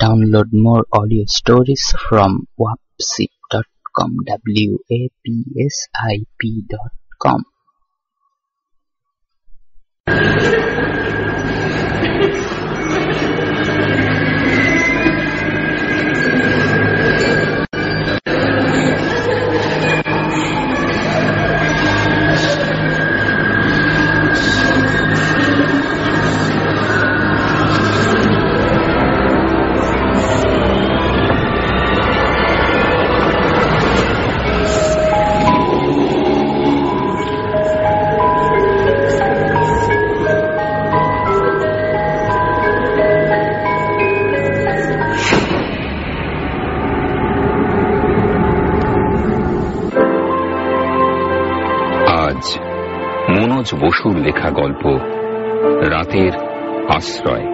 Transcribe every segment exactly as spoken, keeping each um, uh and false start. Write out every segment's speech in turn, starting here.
Download more audio stories from wapsip dot com. W A P S I P dot com. Manoj বসুর লেখা গল্প রাতের আশ্রয়।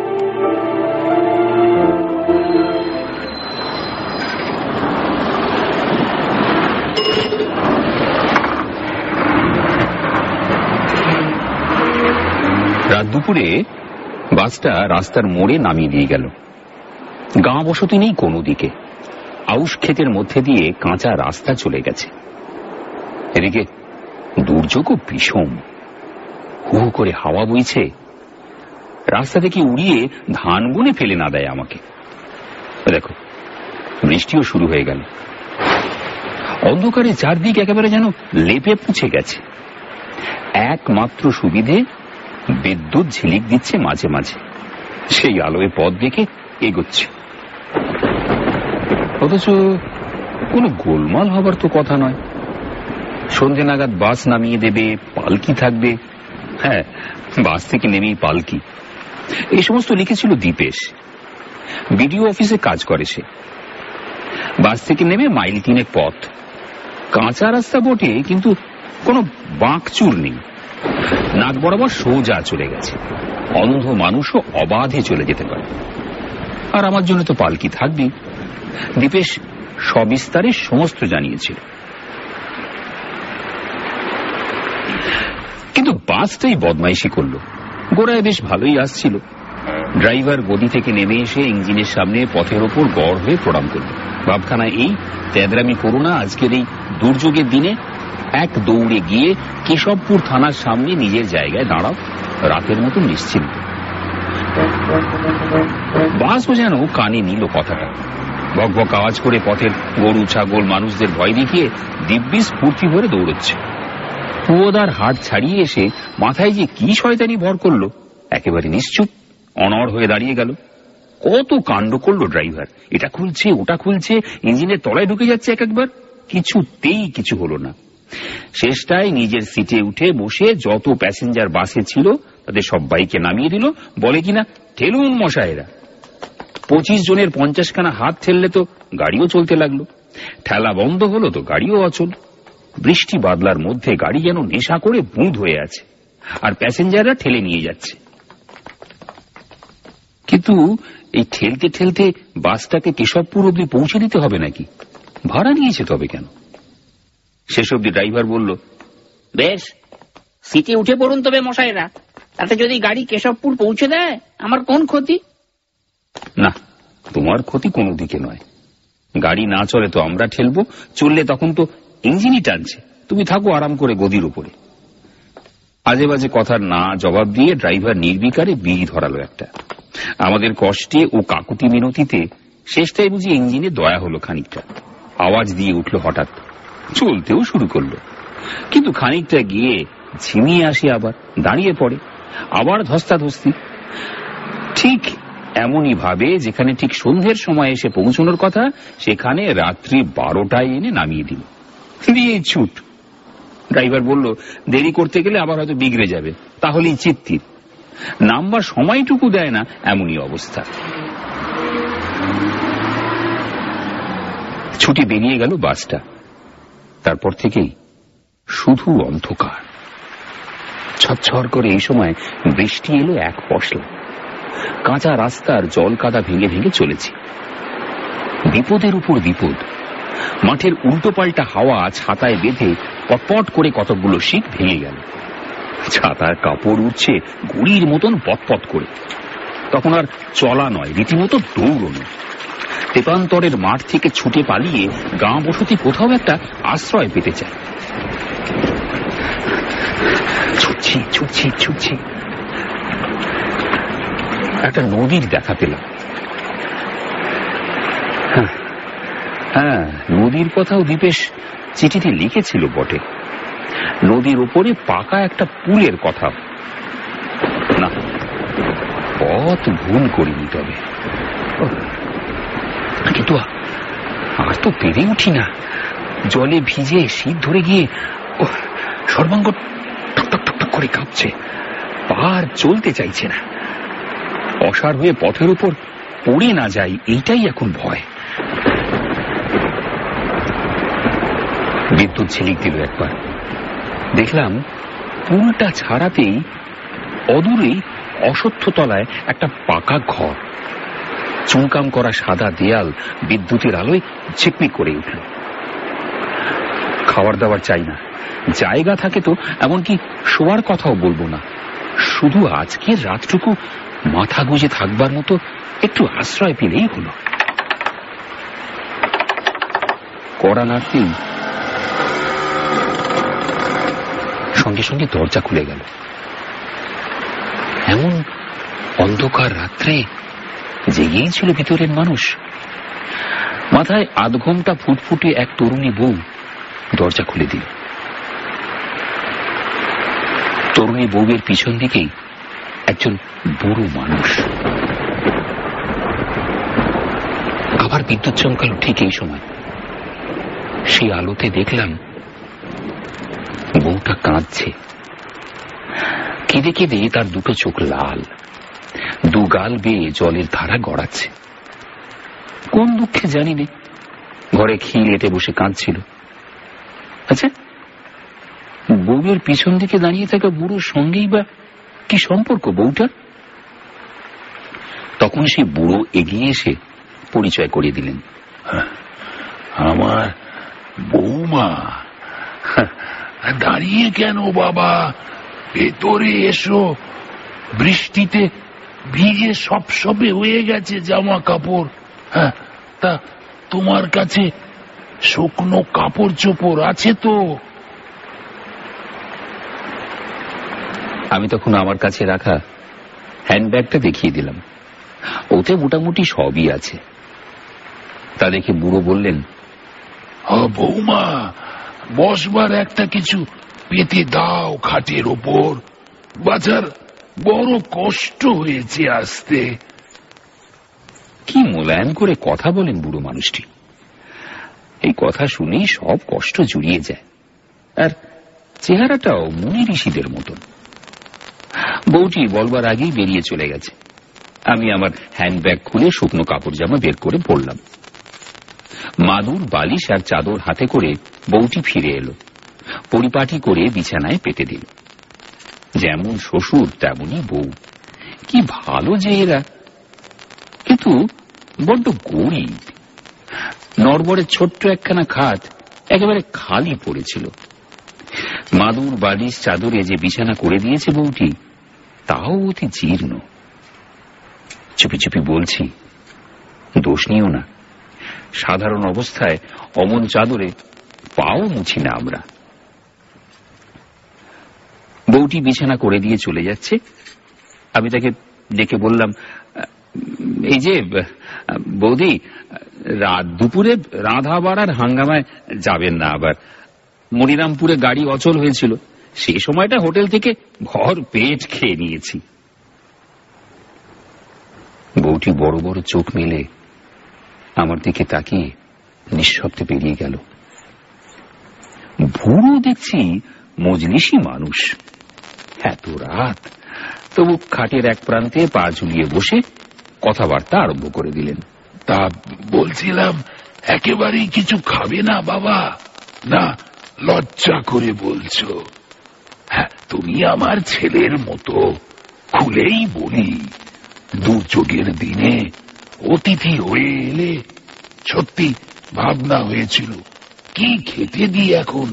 রাত দুপুরে বাসটা রাস্তার মোড়ে নামিয়ে দিয়ে গেল। গাঁ বসতি নেই কোনো দিকে, আউশ ক্ষেতের মধ্যে দিয়ে কাঁচা রাস্তা চলে গেছে। এদিকে দুর্যোগও ভীষণ, হু হু করে হাওয়া বইছে, রাস্তা থেকে উড়িয়ে ধান গুনে ফেলে না দেয় আমাকে। দেখো বৃষ্টিও শুরু হয়ে গেল, অন্ধকারে চারদিক একেবারে যেন লেপে পুছে গেছে। একমাত্র সুবিধে বিদ্যুৎ ঝিলিক দিচ্ছে মাঝে মাঝে, সেই আলোয় পথ দেখে এগোচ্ছে। অথচ কোনো গোলমাল হবার তো কথা নয়। সন্ধে নাগাদ বাস নামিয়ে দেবে, পালকি থাকবে। হ্যাঁ, বাস থেকে নেমেই পালকি। এই সমস্ত লিখেছিল দীপেশ, বিডিও অফিসে কাজ করে সে। বাস থেকে নেমে মাইল তিনেক পথ, কাঁচা রাস্তা বটে কিন্তু কোনো বাঁকচুর নেই, নাক বরাবর সোজা চলে গেছে। অন্ধ মানুষও অবাধে চলে যেতে পারে। আর আমার জন্য তো পালকি থাকবেই। দীপেশ সবিস্তারে সমস্ত জানিয়েছিল। কিন্তু বাসটাই বদমাইশি করলো। গোড়ায় বেশ ভালোই আসছিল। ড্রাইভার গদি থেকে নেমে এসে ইঞ্জিনের সামনে পথের ওপর গড় হয়ে প্রণাম করল। ভাবখানা এই, তেদরামি করো না আজকের এই দুর্যোগের দিনে। এক দৌড়ে গিয়ে কেশবপুর থানার সামনে নিজের জায়গায় দাঁড়াও, রাতের মতো নিশ্চিন্ত। বাসও যেন কানে নিল কথাটা। ভক ভক আওয়াজ করে পথের গরু ছাগল মানুষদের ভয় দেখিয়ে দিব্যি স্ফূর্তি ভরে দৌড়চ্ছে। কুয়োদার হাট ছাড়িয়ে এসে মাথায় যে কি শয়তানি ভর করলো, একেবারে নিশ্চুপ অনড় হয়ে দাঁড়িয়ে গেল। কত কাণ্ড করলো ড্রাইভার, এটা খুলছে ওটা খুলছে, ইঞ্জিনের তলায় ঢুকে যাচ্ছে এক একবার, কিছুতেই কিছু হলো না। শেষটায় নিজের সিটে উঠে বসে যত প্যাসেঞ্জার বাসে ছিল তাদের সবাইকে নামিয়ে দিল। বলে কিনা, ঠেলুন মশাইরা। পঁচিশ জনের পঞ্চাশখানা হাত ঠেললে তো গাড়িও চলতে লাগলো। ঠেলা বন্ধ হলো তো গাড়িও অচল। বৃষ্টি বাদলার মধ্যে গাড়ি যেন নেশা করে বুঁদ হয়ে আছে, আর প্যাসেঞ্জাররা ঠেলে নিয়ে যাচ্ছে। কিন্তু এই ঠেলতে ঠেলতে বাসটাকে কেশবপুর অব্দি পৌঁছে দিতে হবে নাকি? ভাড়া নিয়েছে তবে কেন? শেষ অব্দি ড্রাইভার বলল, বেশ, সিটে উঠে পড়ুন তবে মশাইরা, তাতে যদি গাড়ি কেশবপুর পৌঁছে দেয় আমার কোন ক্ষতি? না, তোমার ক্ষতি কোনো দিকে নয়। গাড়ি না চলে তো আমরা ঠেলবো, চললে তখন তো ইঞ্জিনই টানছে। তুমি থাকো আরাম করে গদির উপরে। আজে বাজে কথার না জবাব দিয়ে ড্রাইভার নির্বিকারে বিড়ি ধরালো একটা। আমাদের কষ্টে ও কাকুতি মিনতিতে শেষটাই বুঝি ইঞ্জিনে দয়া হলো খানিকটা। আওয়াজ দিয়ে উঠল হঠাৎ, চলতেও শুরু করলো। কিন্তু খানিকটা গিয়ে ঝিমিয়ে আসে, আবার দাঁড়িয়ে পড়ে, আবার ধস্তাধস্তি। ঠিক এমনই ভাবে যেখানে ঠিক সন্ধ্যের সময় এসে পৌঁছানোর কথা, সেখানে রাত্রি বারোটায় এনে নামিয়ে দিল। দিয়ে ছুট। ড্রাইভার বলল, দেরি করতে গেলে আবার হয়তো বিগড়ে যাবে, তাহলেই চিত্তির। নামবার সময়টুকু দেয় না, এমনই অবস্থা। ছুটি বেরিয়ে গেল বাসটা। তারপর থেকেই শুধু অন্ধকার। ছচ্ছর করে এই সময় বৃষ্টি এলো এক পশলা। কাঁচা রাস্তার জল কাদা ভেঙে ভেঙে চলেছে। বিপদের উপর বিপদ। মাঠের উল্টো পাল্টা হাওয়া ছাতায় বেঁধে পটপট করে কতকগুলো শিক ভেঙে গেল। ছাতার কাপড় উঠছে গুড়ির মতন পটপট করে। তখন আর চলা নয়, রীতিমতো দৌড়নো। তেপান্তরের মাঠ থেকে ছুটে পালিয়ে গাঁ বসতি কোথাও একটা আশ্রয় পেতে চায়। ছুটছি ছুটছি ছুটছি একটা নদীর দেখা পেলাম। হ্যাঁ, নদীর কথাও দীপেশ চিঠিতে লিখেছিল বটে। নদীর ওপরে পাকা একটা পুলের কথা। না, পথ ভুল করিনি তবে। কিন্তু আর তো পেরে উঠি না। জলে ভিজে শীত ধরে গিয়ে সর্বাঙ্গ ঠক ঠক ঠক করে কাঁপছে। পার চলতে চাইছে না। অসাড় হয়ে পথের উপর পড়ে না যাই, এইটাই এখন ভয়। বিদ্যুৎ ঝিলিক দিল একবার। দেখলাম পুলটা ছাড়াতেই অদূরেই অশ্বত্থতলায় একটা পাকা ঘর। চুনকাম করা সাদা দেয়াল বিদ্যুতের আলোয় ঝিকমিক করে উঠল। খাবার দাবার চাই না, জায়গা থাকে তো এমনকি শোয়ার কথাও বলবো না। শুধু আজকের রাতটুকু মাথা গুঁজে থাকবার মতো একটু আশ্রয় পেলেই হলো। কড়া নাড়তেই সঙ্গে সঙ্গে দরজা খুলে গেল। এমন অন্ধকার রাত্রে জেগেই ছিল ভিতরের মানুষ। মাথায় আধ ঘন্টা ফুটফুটে এক তরুণী বউ দরজা খুলে দিল। তরুণী বউয়ের পিছন দিকেই একজন বুড়ো মানুষ। আবার বিদ্যুৎ চমকাল ঠিক এই সময়। সেই আলোতে দেখলাম বউটা কাঁদছে। কেঁদে কেঁদে তার দুটো চোখ লাল, দু গাল বেয়ে জলের ধারা গড়াচ্ছে। কোন দুঃখে জানি নে, ঘরে খিল এঁটে বসে কাঁদছিল। আচ্ছা, বউয়ের পিছন দিকে দাঁড়িয়ে থাকা বুড়োর সঙ্গেই বা কি সম্পর্ক বউটার? তখন সেই বুড়ো এগিয়ে এসে পরিচয় করিয়ে দিলেন। আমার বৌমা। দাঁড়িয়ে কেন বাবা, ভেতরে এসো। বৃষ্টিতে ভিজে সবসবে হয়ে গেছে জামা কাপড়। হ্যাঁ, তা তোমার কাছে শুকনো কাপড় চোপড় আছে তো? আমি তখন আমার কাছে রাখা হ্যান্ডব্যাগটা দেখিয়ে দিলাম। ওতে মোটামুটি সবই আছে। তা দেখে বুড়ো বললেন, বৌমা, বসবার একটা কিছু পেতে দাও খাটের ওপর। বাজার বড় কষ্ট হয়েছে আসতে। কি মোলায়েম করে কথা বলেন বুড়ো মানুষটি। এই কথা শুনেই সব কষ্ট জুড়িয়ে যায়। আর চেহারাটাও মুনি ঋষিদের মতন। বউটি বলবার আগেই বেরিয়ে চলে গেছে। আমি আমার হ্যান্ডব্যাগ খুলে শুকনো কাপড় জামা বের করে পড়লাম। মাদুর, বালিশ আর চাদর হাতে করে বউটি ফিরে এলো। পরিপাটি করে বিছানায় পেতে দিল। যেমন শ্বশুর তেমনই বউ। কি ভালো যে এরা, কিন্তু বড্ড গরিব। নড়বড়ের ছোট্ট একখানা খাট একেবারে খালি পড়েছিল। মাদুর, বালিশ, চাদরে যে বিছানা করে দিয়েছে বউটি, তাও অতি জীর্ণ। চুপি চুপি বলছি, দোষ নিও না। সাধারণ অবস্থায় অমন চাদরে পাও মুছি না আমরা। বউটি বিছানা করে দিয়ে চলে যাচ্ছে। আমি তাকে ডেকে বললাম, এই যে বৌদি, রাত দুপুরে রাঁধা বাড়ার হাঙ্গামায় যাবেন না আবার। মনিরামপুরে গাড়ি অচল হয়েছিল, সে সময়টা হোটেল থেকে ভর পেট খেয়ে নিয়েছি। বউটি বড় বড় চোখ মেলে আমার দিকে তাকিয়ে নিঃশব্দে বেরিয়ে গেল। বুড়ো দেখছি মজলিসি মানুষ। এত রাত তবু খাটের এক প্রান্তে পা ঝুলিয়ে বসে কথাবার্তা আরম্ভ করে দিলেন। তা বলছিলাম, একেবারেই কিছু খাবে না বাবা? না, লজ্জা করে বলছো? হ্যাঁ, তুমি আমার ছেলের মতো। খুলেই বলি, দুর্যোগের দিনে অতিথি হয়ে এলে সত্যি ভাবনা হয়েছিল কি খেতে দিই এখন।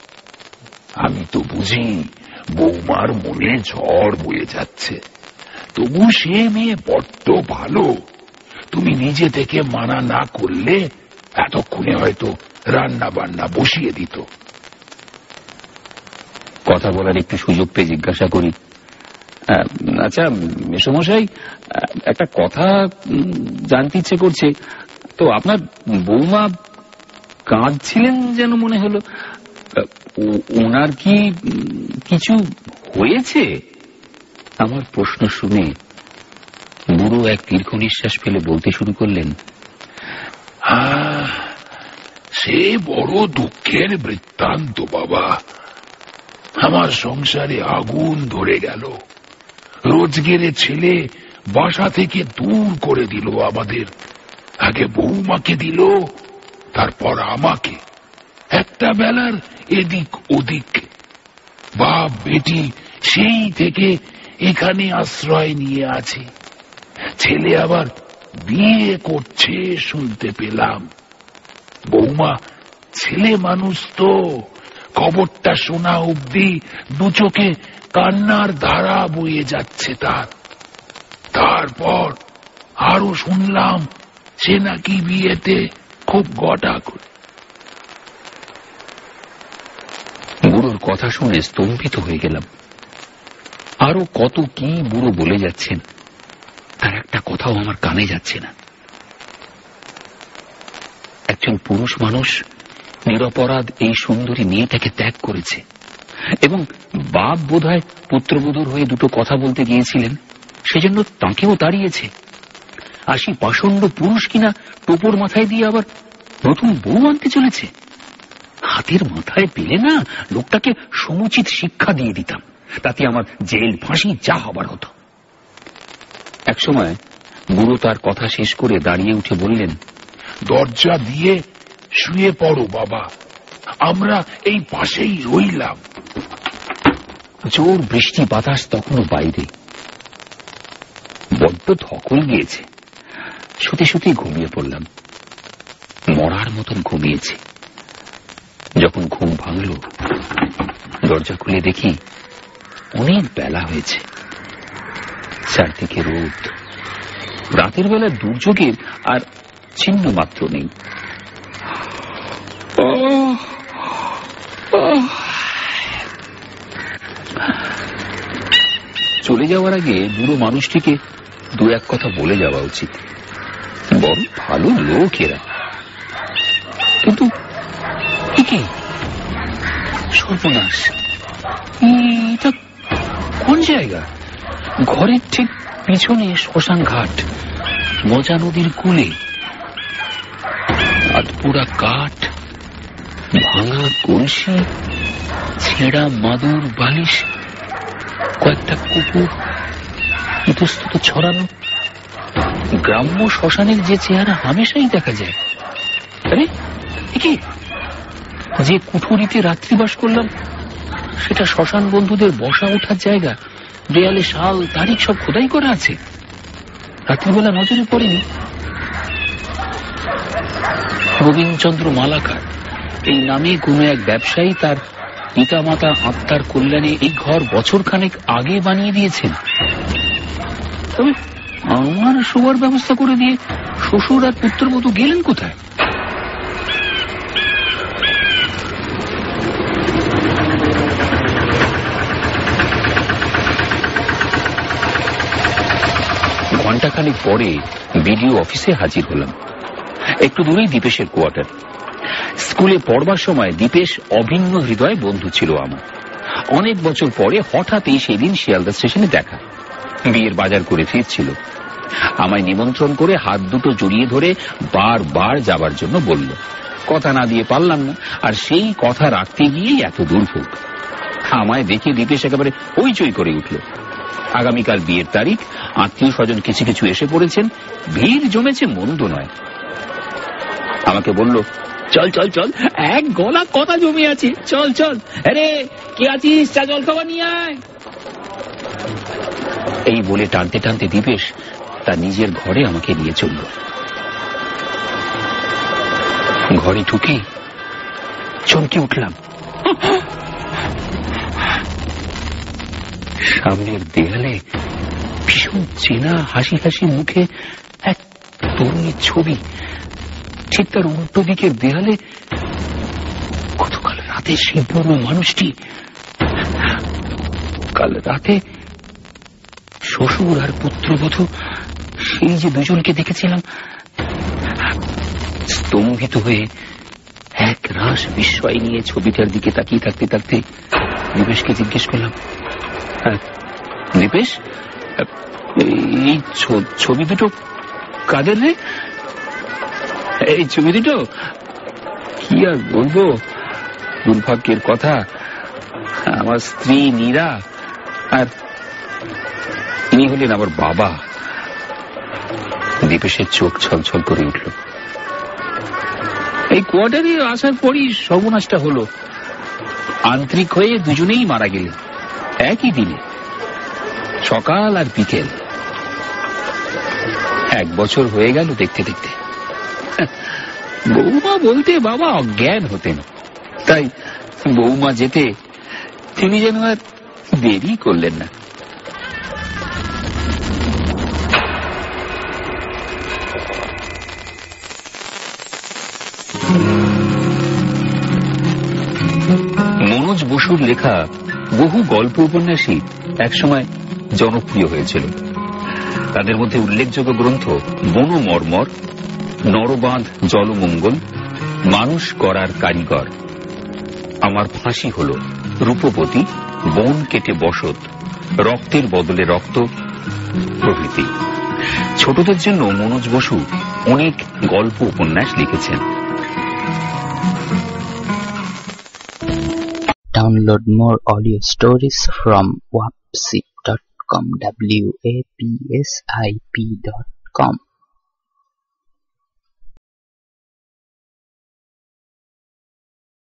আমি তো বুঝি বৌমার মনে ঝড় বয়ে যাচ্ছে, তবু সে মেয়ে বড্ড ভালো। তুমি নিজে থেকে মানা না করলে এতক্ষণে হয়তো রান্না বান্না বসিয়ে দিত। কথা বলার একটু সুযোগ পেয়ে জিজ্ঞাসা করি, আচ্ছা মেসোমশাই, একটা কথা জানতে ইচ্ছে করছে তো। আপনার বৌমা কাঁদছিলেন যেন মনে হলো, ওনার কি কিছু হয়েছে? আমার প্রশ্ন শুনে বুড়ো এক দীর্ঘ নিঃশ্বাস ফেলে বলতে শুরু করলেন, সে বড় দুঃখের বৃত্তান্ত বাবা। আমার সংসারে আগুন ধরে গেল। রোজগেরে ছেলে বাসা থেকে দূর করে দিল আমাদের। আগে বৌমাকে দিল, তারপর আমাকে। একটা বেলার এদিক ওদিক। বাপ বেটি সেই থেকে এখানে আশ্রয় নিয়ে আছে। ছেলে আবার বিয়ে করছে শুনতে পেলাম। বৌমা ছেলে মানুষ তো, খবরটা শোনা অবধি দু চোখে কান্নার ধারা বয়ে যাচ্ছে তার। তারপর আরো শুনলাম সে নাকি বিয়েতে খুব গটা করে। বুড়োর কথা শুনে স্তম্ভিত হয়ে গেলাম। আরো কত কি বুড়ো বলে যাচ্ছেন, তার একটা কথাও আমার কানে যাচ্ছে না। একজন পুরুষ মানুষ নিরপরাধ এই সুন্দরী মেয়েটাকে ত্যাগ করেছে, এবং বাপ বোধহয় পুত্রবধূর হয়ে দুটো কথা বলতে গিয়েছিলেন, সেজন্য তাঁকেও তাড়িয়েছে। আর সেই পাষণ্ড পুরুষ কিনা টোপর মাথায় দিয়ে আবার নতুন বউ আনতে চলেছে। হাতের মাথায় পেলে না লোকটাকে সমুচিত শিক্ষা দিয়ে দিতাম, তাতে আমার জেল ফাঁসি যা হবার হতো। একসময় বুড়ো তার কথা শেষ করে দাঁড়িয়ে উঠে বললেন, দরজা দিয়ে শুয়ে পড়ো বাবা, আমরা এই পাশেই রইলাম। জোর বৃষ্টি বাতাস তখনও বাইরে। বড্ড ধকল গিয়েছে। শুতে শুতে ঘুমিয়ে পড়লাম। মরার মতন ঘুমিয়েছি। যখন ঘুম ভাঙল, দরজা খুলে দেখি অনেক বেলা হয়েছে। চারদিকে রোদ। রাতের বেলা দুর্যোগের আর চিহ্ন মাত্র নেই। চলে যাওয়ার আগে বুড়ো মানুষটিকে দু এক কথা বলে যাওয়া উচিত। বড় ভালো লোক এরা, কিন্তু কি সর্বনাশ! এটা কোন জায়গা? ঘরের ঠিক পিছনে শ্মশান ঘাট, মজা নদীর কূলে। আধপুরা কাঠ, ভাঙা কলসি, ছেঁড়া মাদুর বালিশ, কয়েকটা কুকুর ইতস্তত ছড়ানো। গ্রাম্য শ্মশানের যে চেহারা হামেশাই দেখা যায়। আরে কি, যে কুঠুরিতে রাত্রিবাস করলাম সেটা শ্মশান বন্ধুদের বসা ওঠার জায়গা। দেয়ালে সাল তারিখ সব খোদাই করা আছে। রাত্রিবেলা নজরে পড়েনি। রবীন্দ্রচন্দ্র মালাকার এই নামে কোন এক ব্যবসায়ী তার পিতামাতা আত্মার কল্যাণে এই ঘর বছর খানেক আগে বানিয়ে দিয়েছেন। তবে আমার শোবার ব্যবস্থা করে দিয়ে শ্বশুর আর পুত্রবধূ গেলেন কোথায়? ঘণ্টাখানিক পরে বিডিও অফিসে হাজির হলাম। একটু দূরেই দীপেশের কোয়ার্টার। স্কুলে পড়বার সময় দীপেশ অভিন্ন হৃদয় বন্ধু ছিল আমার। অনেক বছর পরে হঠাৎই সেদিন শিয়ালদা স্টেশনে দেখা। বিয়ের বাজার করে ফিরছিল। আমায় নিমন্ত্রণ করে হাত দুটো জড়িয়ে ধরে বারবার যাবার জন্য বলল। কথা না দিয়ে পারলাম না, আর সেই কথা রাখতে গিয়েই এত দুর্ভোগ। আমায় দেখে দীপেশ একেবারে হইচই করে উঠল। আগামীকাল বিয়ের তারিখ, আত্মীয় স্বজন কিছু কিছু এসে পড়েছেন, ভিড় জমেছে মন্দ নয়। আমাকে বলল, চল চল চল, এক গলা কথা জমে আছে, চল চল। আরে কে আছিস, চা জল খাওয়া নিয়ে আয়। এই বলে টানতে টানতে দীপেশ তার নিজের ঘরে আমাকে নিয়ে চলল। ঘরে ঢুকে চমকে উঠলাম। সামনের দেয়ালে ভীষণ চেনা হাসি হাসি মুখে এক তরুণীর ছবি। ঠিক তার উল্টো দিকের দেয়ালে গতকাল রাতে সেই পুরনো মানুষটি, কাল রাতে শ্বশুর আর পুত্রবধূ, সেই যে দুজনকে দেখেছিলাম। স্তম্ভিত হয়ে এক রাশ বিস্ময় নিয়ে ছবিটার দিকে তাকিয়ে থাকতে থাকতে দীপেশকে জিজ্ঞেস করলাম, হ্যাঁ দীপেশ, এই ছবি দুটো কাদের রে? এই ছবি দুটো কি আর বলবো, দুর্ভাগ্যের কথা, আমার স্ত্রী নীরা আর ইনি হলেন আমার বাবা। দীপেশের চোখ ছলছল করে উঠল। এই কোয়ার্টারে আসার পরই সর্বনাশটা হলো। আন্তরিক হয়ে দুজনেই মারা গেলেন একই দিনে, সকাল আর বিকেল। এক বছর হয়ে গেল দেখতে দেখতে। বৌমা বলতে বাবা অজ্ঞান হতেন, তাই বৌমা যেতে তিনি যেন আর দেরি করলেন না। মনোজ বসুর লেখা বহু গল্প উপন্যাসই একসময় জনপ্রিয় হয়েছিল। তাদের মধ্যে উল্লেখযোগ্য গ্রন্থ বনমর্মর, নরবাঁধ জলমঙ্গল, মানুষ করার কারিগর, আমার ফাঁসি হল, রূপবতী, বন কেটে বসত, রক্তের বদলে রক্ত প্রভৃতি। ছোটদের জন্য মনোজ বসু অনেক গল্প উপন্যাস লিখেছেন। Download more audio stories from wapsip dot com, W A P S I P dot com.